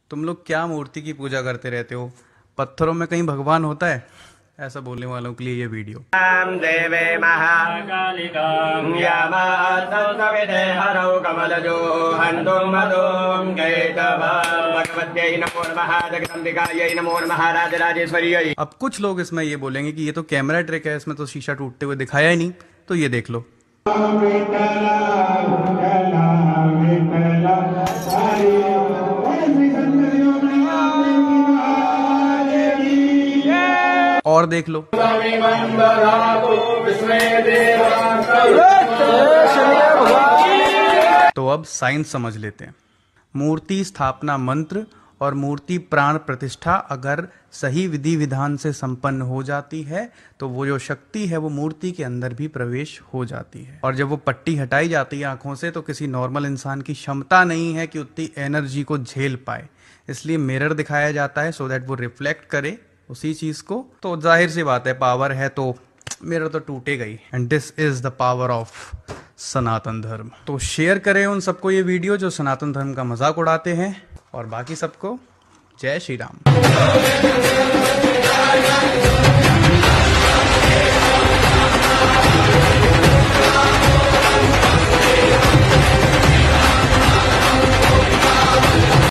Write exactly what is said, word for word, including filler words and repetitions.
तुम लोग क्या मूर्ति की पूजा करते रहते हो? पत्थरों में कहीं भगवान होता है? ऐसा बोलने वालों के लिए ये वीडियो। देवे महाकालिकां यामात्मविदे हरौ कमलजो हन्तुं मधुं कैतवं भगवत्यै नमो नमः जगदम्बिकायै नमो नमः राजराजेश्वर्यै। अब कुछ लोग इसमें ये बोलेंगे कि ये तो कैमरा ट्रिक है, इसमें तो शीशा टूटते हुए दिखाया ही नहीं। तो ये देख लो। और देख लो। तो अब साइंस समझ लेते हैं। मूर्ति स्थापना मंत्र और मूर्ति प्राण प्रतिष्ठा अगर सही विधि विधान से संपन्न हो जाती है तो वो जो शक्ति है वो मूर्ति के अंदर भी प्रवेश हो जाती है। और जब वो पट्टी हटाई जाती है आंखों से तो किसी नॉर्मल इंसान की क्षमता नहीं है कि उतनी एनर्जी को झेल पाए, इसलिए मिरर दिखाया जाता है सो दैट वो रिफ्लेक्ट करे उसी चीज को। तो जाहिर सी बात है, पावर है तो मिरर तो टूटेगा ही। And this is the power of Sanatan Dharma. तो शेयर करें उन सबको ये वीडियो जो सनातन धर्म का मजाक उड़ाते हैं, और बाकी सबको जय श्री राम।